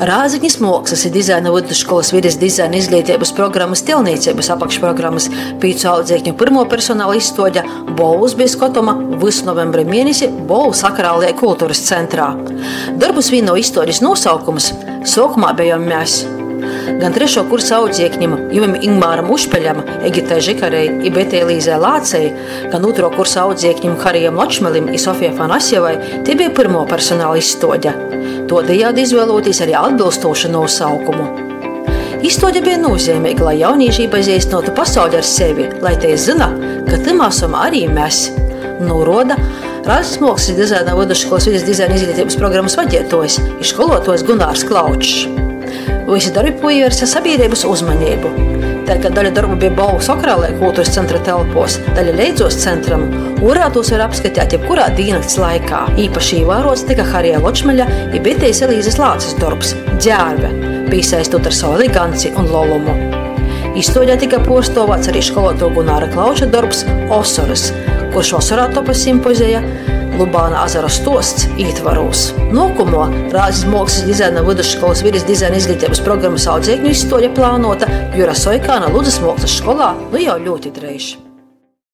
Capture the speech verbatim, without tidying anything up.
Rāzaknis mākslas ir dizaina vidusskolas vides dizaina izglītības programmas Tilnīcības apakšprogrammas pīcu audzēkņu pirmo personāla izstoļa Bolvus bija skotoma visu novembra mēnesi Bolvu sakrālajā kultūras centrā. Darbus vīno izstoļas nosaukums sākumā bijām mēs. Gan trešo kursa audzēkņiem Jumim Ingmāram Ušpeļam, Egitai Žikarei i Betei Līzai Lācei, gan otro kursa audzēkņiem Harijam Ločmelim i Sofijai Fanasjevai tie bija pirmo personāla izstoļa. Todējādi izvēlotīs arī atbilstošu nosaukumu. Izstoļa bija nozīmīga, lai jaunieši iepazīstinātu pasauli ar sevi, lai tie zina, ka timā esam arī mēs. Noroda Rāzaknis mākslas dizaina vidusskolas vides dizaina izglītības programmas vadītājs ir skolotājs Gunārs Klaučs. Visi darbi pievērsa sabiedrības uzmanību. Tā kā daļa darbu bija Bolvu sakrālajā kultūras centra telpos, daļa leidzos centram, urātos var apskatīt jebkurā diennakts laikā. Īpaši ievērots tika Harija Ločmeļa i Betejas Elīzes Lāces darbs Ģērve, piesaistot ar savu eleganci un lolumu. Izstoļā tika postovāts arī skolotāja Gunāra Klauča darbs Osoras, kurš vasarā topa simpozeja Lubāna ezera stosts ietvaros. Nokumo Rāzaknis mākslas dizaina vidusskolas vides dizaina izglītības programmas audzēkņu izstoļa plānota Jura Soikāna Ludzas mākslas skolā nu jau ļoti drīz.